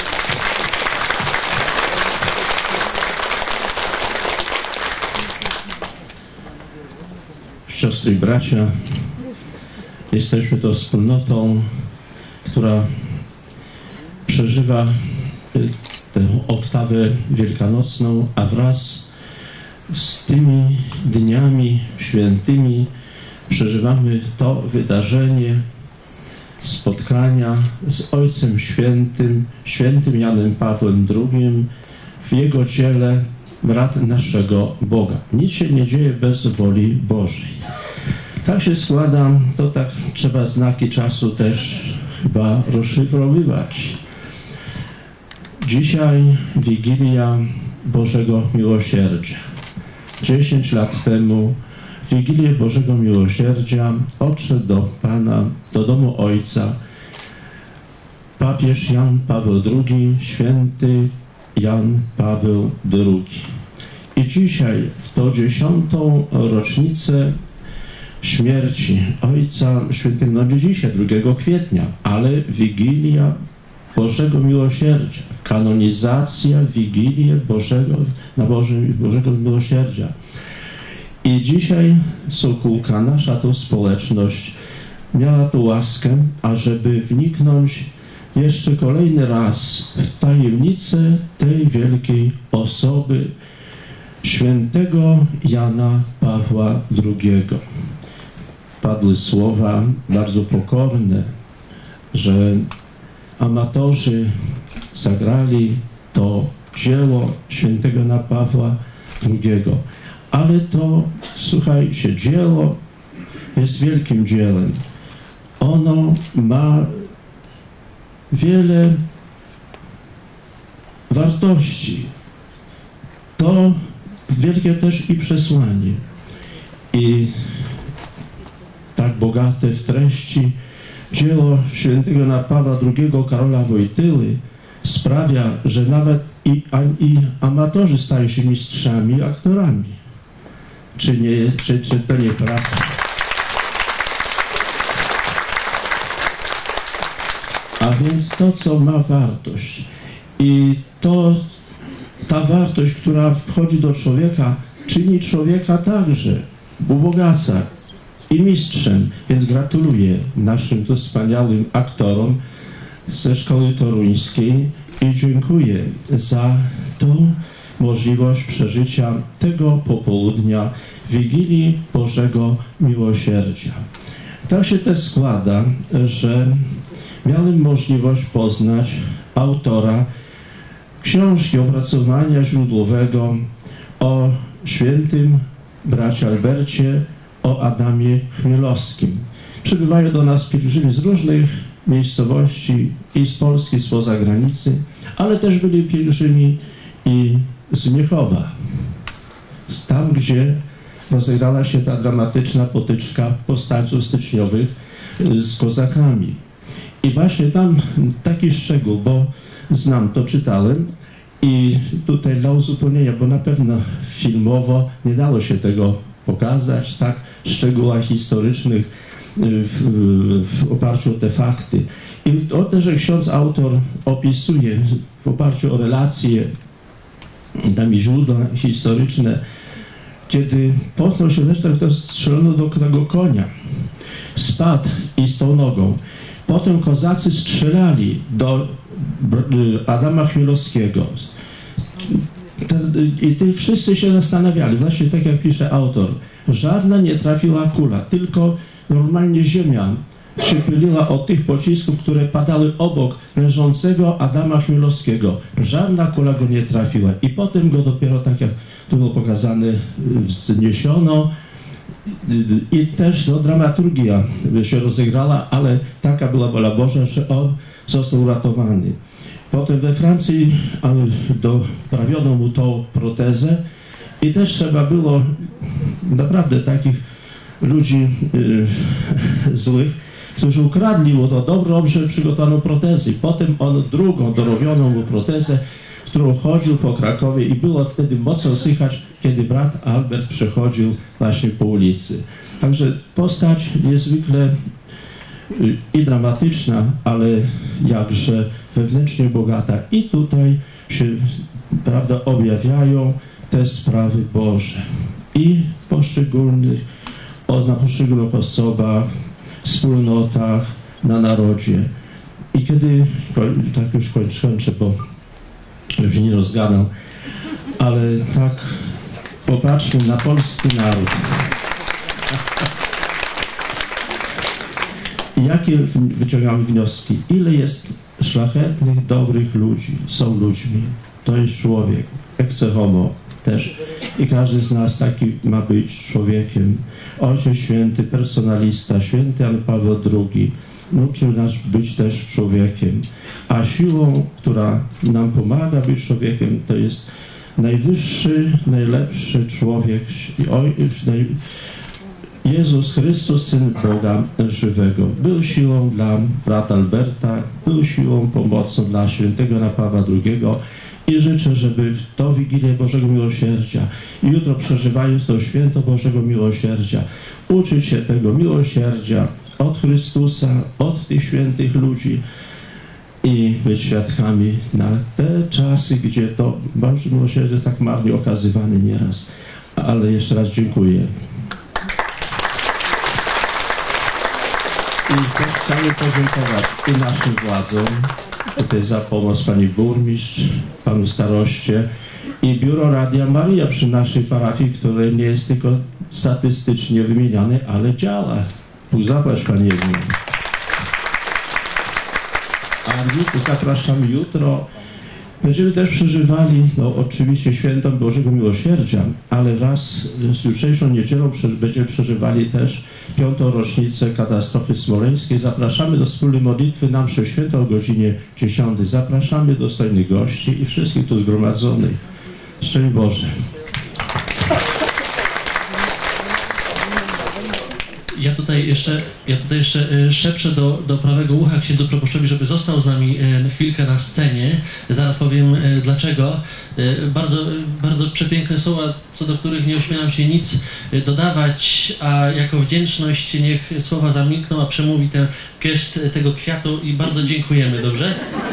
Siostry i bracia, jesteśmy to wspólnotą, która przeżywa tę oktawę wielkanocną, a wraz z tymi dniami świętymi przeżywamy to wydarzenie spotkania z Ojcem Świętym, świętym Janem Pawłem drugim w jego dziele brat naszego Boga. Nic się nie dzieje bez woli Bożej. Tak się składa, to tak trzeba znaki czasu też chyba rozszyfrowywać. Dzisiaj Wigilia Bożego Miłosierdzia. Dziesięć lat temu w Wigilię Bożego Miłosierdzia odszedł do Pana, do domu Ojca papież Jan Paweł drugi, święty Jan Paweł drugi. I dzisiaj, w tą dziesiątą rocznicę śmierci Ojca Świętego, no nie dzisiaj, drugiego kwietnia, ale Wigilia Bożego Miłosierdzia, kanonizacja Wigilii Bożego, na Boże, Bożego Miłosierdzia. I dzisiaj Sokółka, nasza to społeczność, miała tu łaskę, ażeby wniknąć jeszcze kolejny raz w tajemnicę tej wielkiej osoby, świętego Jana Pawła drugiego. Padły słowa bardzo pokorne, że amatorzy zagrali to dzieło świętego Jana Pawła drugiego. Ale to, słuchajcie, dzieło jest wielkim dziełem. Ono ma wiele wartości. To wielkie też i przesłanie. I tak bogate w treści dzieło świętego Jana Pawła drugiego Karola Wojtyły sprawia, że nawet i, a, i amatorzy stają się mistrzami, aktorami. Czy, nie, czy, czy to nieprawda? A więc to, co ma wartość i to, ta wartość, która wchodzi do człowieka, czyni człowieka także ubogaca i mistrzem. Więc gratuluję naszym tu wspaniałym aktorom ze Szkoły Toruńskiej i dziękuję za tą możliwość przeżycia tego popołudnia Wigilii Bożego Miłosierdzia. Tak się też składa, że miałem możliwość poznać autora książki opracowania źródłowego o świętym bracie Albercie, o Adamie Chmielowskim. Przybywają do nas pielgrzymi z różnych miejscowości i z Polski, spoza granicy, ale też byli pielgrzymi i z Miechowa, tam gdzie rozegrała się ta dramatyczna potyczka powstańców styczniowych z kozakami. I właśnie tam taki szczegół, bo znam to, czytałem i tutaj dla uzupełnienia, bo na pewno filmowo nie dało się tego pokazać, tak, w szczegółach historycznych w, w, w oparciu o te fakty. I o tym, że ksiądz autor opisuje w oparciu o relacje, tam i źródła historyczne, kiedy potknął się też, to strzelono do tego konia, spadł i z tą nogą. Potem kozacy strzelali do Adama Chmielowskiego. I ty wszyscy się zastanawiali, właśnie tak jak pisze autor, żadna nie trafiła kula, tylko normalnie ziemia się pyliła od tych pocisków, które padały obok leżącego Adama Chmielowskiego. Żadna kula go nie trafiła. I potem go dopiero, tak jak tu było pokazane, wzniesiono. I też no, dramaturgia się rozegrała, ale taka była wola Boża, że on został uratowany. Potem we Francji doprawiono mu tą protezę i też trzeba było naprawdę takich ludzi yy, złych, którzy ukradli mu to dobrze przygotowaną protezę. Potem on drugą dorobioną mu protezę, którą chodził po Krakowie i było wtedy mocno słychać, kiedy brat Albert przechodził właśnie po ulicy. Także postać niezwykle i dramatyczna, ale jakże wewnętrznie bogata. I tutaj się, prawda, objawiają te sprawy Boże. I poszczególnych, na poszczególnych osobach, wspólnotach, na narodzie. I kiedy, tak już kończę, bo żeby się nie rozgadał, ale tak popatrzmy na polski naród. I jakie wyciągamy wnioski? Ile jest szlachetnych, dobrych ludzi, są ludźmi. To jest człowiek, ecce homo też. I każdy z nas taki ma być człowiekiem. Ojciec Święty, personalista, święty Jan Paweł drugi nauczył nas być też człowiekiem. A siłą, która nam pomaga być człowiekiem, to jest najwyższy, najlepszy człowiek, Jezus Chrystus, Syn Boga żywego. Był siłą dla brata Alberta, był siłą, pomocą dla świętego Jana Pawła drugiego i życzę, żeby to Wigilię Bożego Miłosierdzia i jutro przeżywając to święto Bożego Miłosierdzia, uczyć się tego miłosierdzia od Chrystusa, od tych świętych ludzi i być świadkami na te czasy, gdzie to Boże Miłosierdzie tak marnie okazywane nieraz. Ale jeszcze raz dziękuję. I chciałem podziękować i naszym władzom, tutaj za pomoc pani burmistrz, panu staroście i biuro Radia Maria przy naszej parafii, które nie jest tylko statystycznie wymieniane, ale działa. Bóg zapłać pani Ewelinie. A jutro, zapraszam jutro. Będziemy też przeżywali, no oczywiście święto Bożego Miłosierdzia, ale wraz z jutrzejszą niedzielą będziemy przeżywali też piątą rocznicę katastrofy smoleńskiej. Zapraszamy do wspólnej modlitwy na mszę świętą o godzinie dziesiątej. Zapraszamy dostojnych gości i wszystkich tu zgromadzonych. Szczęść Boże.
Ja tutaj jeszcze, ja tutaj jeszcze szepczę do, do prawego ucha księdzu proboszczowi, żeby został z nami chwilkę na scenie. Zaraz powiem dlaczego. Bardzo, bardzo przepiękne słowa, co do których nie ośmielam się nic dodawać, a jako wdzięczność niech słowa zamilkną, a przemówi ten gest tego kwiatu i bardzo dziękujemy, dobrze?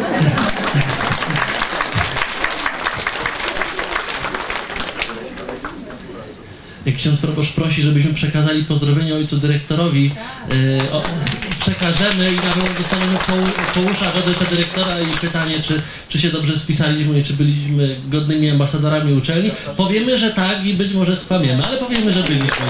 Ksiądz proboszcz prosi, żebyśmy przekazali pozdrowienia ojcu dyrektorowi. Yy, o, przekażemy i na pewno dostaniemy po, po uszach od ojca dyrektora i pytanie, czy, czy się dobrze spisaliśmy, czy byliśmy godnymi ambasadorami uczelni. Powiemy, że tak i być może skłamiemy, ale powiemy, że byliśmy.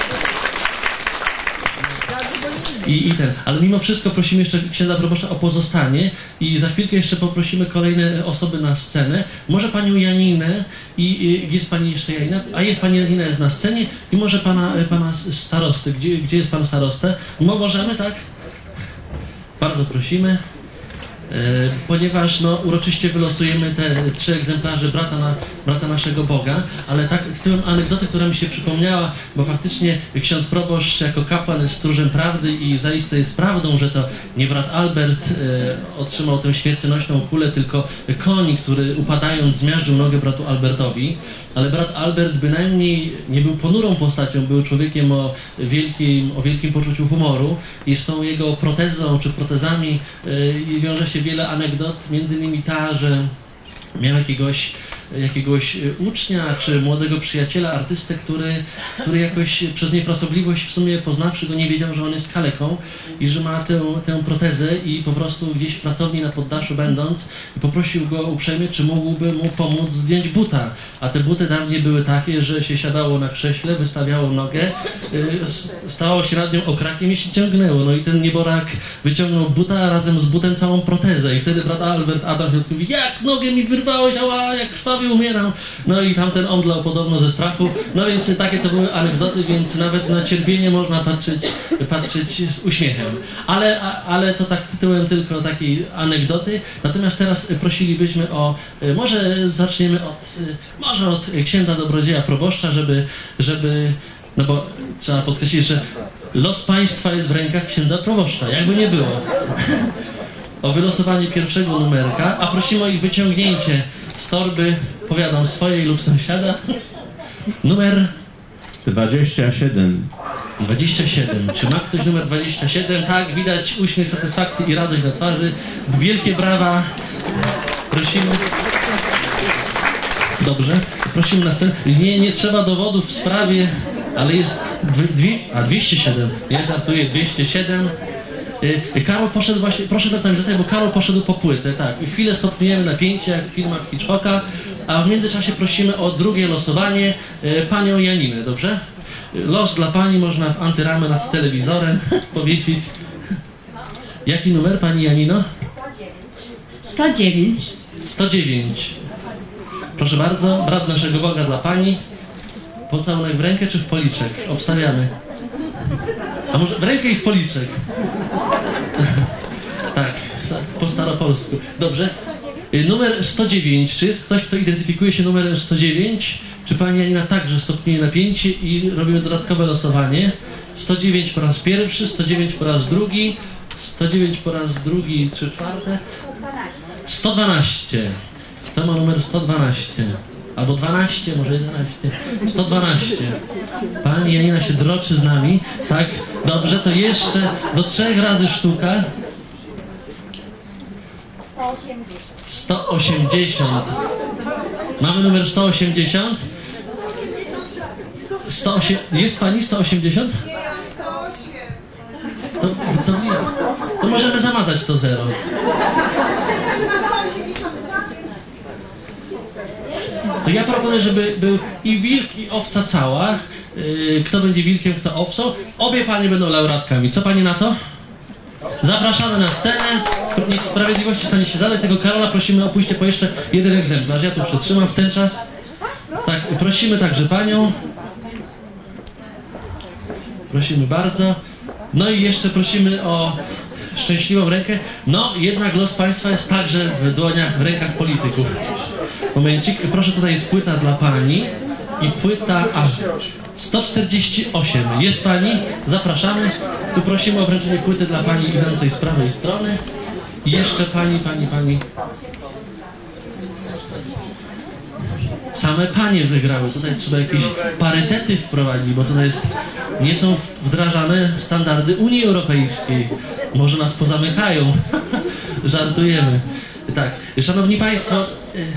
I, I ten, ale mimo wszystko prosimy jeszcze księdza proboszcza o pozostanie i za chwilkę jeszcze poprosimy kolejne osoby na scenę. Może panią Janinę i, i jest pani jeszcze Janina, a jest pani Janina jest na scenie i może pana, pana starosty. Gdzie, gdzie jest pan starostę? Mo, możemy, tak? Bardzo prosimy. E, ponieważ no, uroczyście wylosujemy te trzy egzemplarze brata, na, brata naszego Boga, ale tak tyłem anegdoty, która mi się przypomniała, bo faktycznie ksiądz proboszcz jako kapłan jest stróżem prawdy i zaiste jest prawdą, że to nie brat Albert e, otrzymał tę śmiercionośną kulę, tylko koń, który upadając zmiażdżył nogę bratu Albertowi, ale brat Albert bynajmniej nie był ponurą postacią, był człowiekiem o wielkim, o wielkim poczuciu humoru i z tą jego protezą czy protezami e, wiąże się wiele anegdot, między innymi ta, że miał jakiegoś, jakiegoś ucznia czy młodego przyjaciela, artystę, który, który jakoś przez niefrasobliwość w sumie poznawszy go nie wiedział, że on jest kaleką i że ma tę, tę protezę i po prostu gdzieś w pracowni na poddaszu będąc poprosił go uprzejmie, czy mógłby mu pomóc zdjąć buta. A te buty dawniej były takie, że się siadało na krześle, wystawiało nogę, stało się nad nią okrakiem i się ciągnęło. No i ten nieborak wyciągnął buta, a razem z butem całą protezę. I wtedy brat Albert Adam mówi, jak nogę mi wyrwałeś, ała, jak krwawie umieram. No i tamten omdlał podobno ze strachu. No więc takie to były anegdoty, więc nawet na cierpienie można patrzeć, patrzeć z uśmiechem. Ale, a, ale to tak tytułem tylko takiej anegdoty. Natomiast teraz prosilibyśmy o, może zaczniemy od, może od księdza dobrodzieja proboszcza, żeby, żeby, no bo trzeba podkreślić, że los państwa jest w rękach księdza proboszcza, jakby nie było. O wylosowanie pierwszego numerka, a prosimy o ich wyciągnięcie z torby, powiadam, swojej lub sąsiada. Numer
dwadzieścia siedem.
dwadzieścia siedem. Czy ma ktoś numer dwadzieścia siedem? Tak, widać uśmiech satysfakcji i radość na twarzy. Wielkie brawa. Prosimy. Dobrze. Prosimy następny. Nie, nie trzeba dowodów w sprawie, ale jest dwie, a dwieście siedem. Ja żartuję, dwieście siedem. Karol poszedł właśnie, proszę na całym bo Karol poszedł po płytę, tak. Chwilę stopniujemy napięcie, jak w filmach Hitchcocka, a w międzyczasie prosimy o drugie losowanie, panią Janinę, dobrze? Los dla pani można w antyramę nad telewizorem powiesić. Jaki numer, pani Janino?
sto dziewięć.
sto dziewięć. Proszę bardzo, brat naszego Boga dla pani. Pocałunek w rękę czy w policzek? Obstawiamy. A może w rękę i w policzek? tak, tak, po staropolsku. Dobrze. Numer sto dziewięć. Czy jest ktoś, kto identyfikuje się numerem sto dziewięć? Czy pani Janina także stopniuje napięcie i robimy dodatkowe losowanie? sto dziewięć po raz pierwszy, sto dziewięć po raz drugi, sto dziewięć po raz drugi i trzy czwarte. sto dwanaście. Kto ma numer sto dwanaście? Albo dwanaście, może jedenaście. sto dwanaście. Pani Janina się droczy z nami. Tak, dobrze, to jeszcze do trzech razy sztuka. sto osiemdziesiąt. Mamy numer sto osiemdziesiąt? sto osiem... Jest pani sto osiemdziesiąt? To, to, nie. to możemy zamazać to zero. To ja proponuję, żeby był i wilk, i owca cała. Yy, kto będzie wilkiem, kto owcą. Obie panie będą laureatkami. Co pani na to? Zapraszamy na scenę. Niech Sprawiedliwości stanie się dalej. Tego Karola prosimy o pójście po jeszcze jeden egzemplarz. Ja tu przetrzymam w ten czas. Tak, prosimy także panią. Prosimy bardzo. No i jeszcze prosimy o szczęśliwą rękę. No, jednak los państwa jest także w dłoniach, w rękach polityków. Momencik. Proszę, tutaj jest płyta dla pani. I płyta... A, sto czterdzieści osiem. Jest pani? Zapraszamy. Tu prosimy o wręczenie płyty dla pani idącej z prawej strony. I jeszcze pani, pani, pani. Same panie wygrały. Tutaj trzeba jakieś parytety wprowadzić, bo tutaj jest, nie są wdrażane standardy Unii Europejskiej. Może nas pozamykają. Żartujemy. Tak. Szanowni państwo,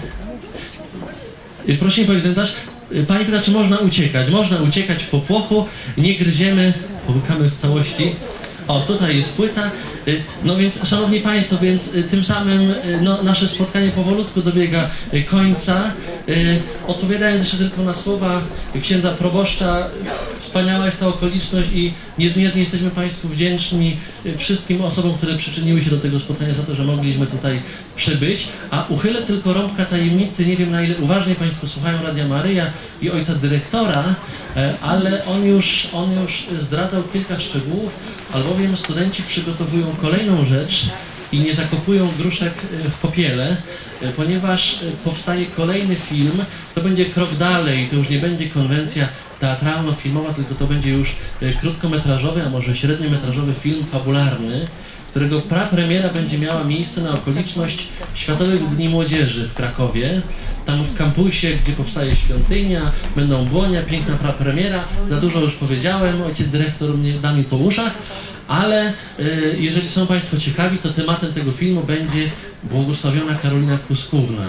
prosimy o egzemplarz. Pani pyta, czy można uciekać. Można uciekać w popłochu. Nie gryziemy, połykamy w całości. O, tutaj jest płyta. No więc, szanowni państwo, więc tym samym no, nasze spotkanie powolutku dobiega końca. Odpowiadając jeszcze tylko na słowa księdza proboszcza, wspaniała jest ta okoliczność i niezmiernie jesteśmy państwu wdzięczni wszystkim osobom, które przyczyniły się do tego spotkania za to, że mogliśmy tutaj przybyć. A uchylę tylko rąbka tajemnicy, nie wiem na ile uważnie państwo słuchają Radia Maryja i ojca dyrektora, ale on już, on już zdradzał kilka szczegółów, albowiem studenci przygotowują kolejną rzecz i nie zakopują gruszek w popiele, ponieważ powstaje kolejny film. To będzie krok dalej, to już nie będzie konwencja teatralno-filmowa, tylko to będzie już krótkometrażowy, a może średniometrażowy film fabularny, którego prapremiera będzie miała miejsce na okoliczność Światowych Dni Młodzieży w Krakowie. Tam w kampusie, gdzie powstaje świątynia, będą błonia, piękna prapremiera. Za dużo już powiedziałem, ojciec dyrektor mnie da mi po uszach, ale y, jeżeli są państwo ciekawi, to tematem tego filmu będzie błogosławiona Karolina Kuskówna.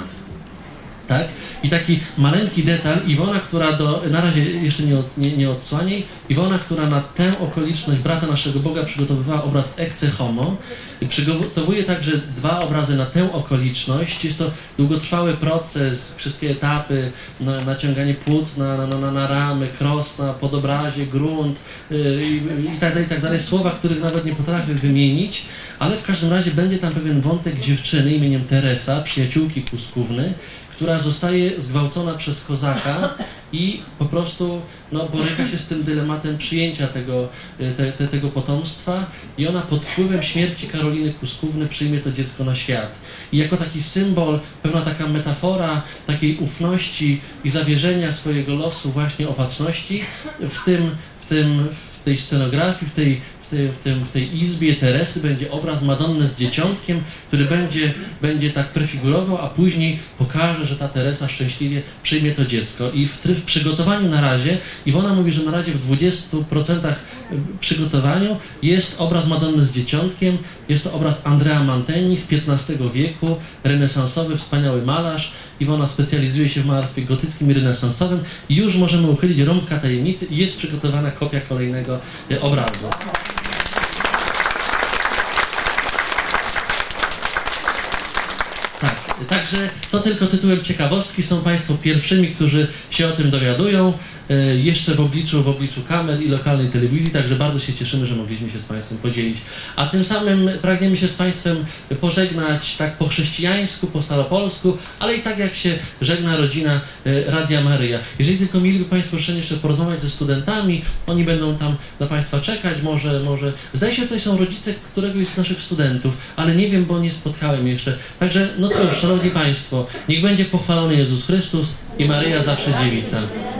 Tak? I taki maleńki detal, Iwona, która do, na razie jeszcze nie, od, nie, nie odsłania, Iwona, która na tę okoliczność brata naszego Boga przygotowywała obraz Ecce Homo, przygotowuje także dwa obrazy na tę okoliczność. Jest to długotrwały proces, wszystkie etapy, na, naciąganie płótna, na, na, na, na ramy, krosna, podobrazie, grunt yy, i, i tak dalej, i tak dalej. Słowa, których nawet nie potrafię wymienić, ale w każdym razie będzie tam pewien wątek dziewczyny imieniem Teresa, przyjaciółki Kuskówny, która zostaje zgwałcona przez kozaka i po prostu no, boryka się z tym dylematem przyjęcia tego, te, te, tego potomstwa i ona pod wpływem śmierci Karoliny Kuskówny przyjmie to dziecko na świat. I jako taki symbol, pewna taka metafora takiej ufności i zawierzenia swojego losu właśnie opatrzności, w tym, w tym, w tej scenografii, w tej W tej, w, tym, w tej izbie Teresy będzie obraz Madonny z dzieciątkiem, który będzie, będzie tak prefigurował, a później pokaże, że ta Teresa szczęśliwie przyjmie to dziecko. I w, w przygotowaniu na razie, Iwona mówi, że na razie w dwudziestu procentach przygotowaniu jest obraz Madonny z dzieciątkiem, jest to obraz Andrea Mantegni z piętnastego wieku, renesansowy, wspaniały malarz. Iwona specjalizuje się w malarstwie gotyckim i renesansowym i już możemy uchylić rąbka tajemnicy i jest przygotowana kopia kolejnego obrazu. Tak, także to tylko tytułem ciekawostki. Są państwo pierwszymi, którzy się o tym dowiadują. jeszcze w obliczu, w obliczu kamer i lokalnej telewizji, także bardzo się cieszymy, że mogliśmy się z Państwem podzielić. A tym samym pragniemy się z Państwem pożegnać tak po chrześcijańsku, po staropolsku, ale i tak jak się żegna rodzina Radia Maryja. Jeżeli tylko mieliby Państwo jeszcze porozmawiać ze studentami, oni będą tam na Państwa czekać, może, może. Zdaje się, tutaj są rodzice któregoś z naszych studentów, ale nie wiem, bo nie spotkałem jeszcze. Także, no cóż, szanowni Państwo, niech będzie pochwalony Jezus Chrystus i Maryja zawsze dziewica.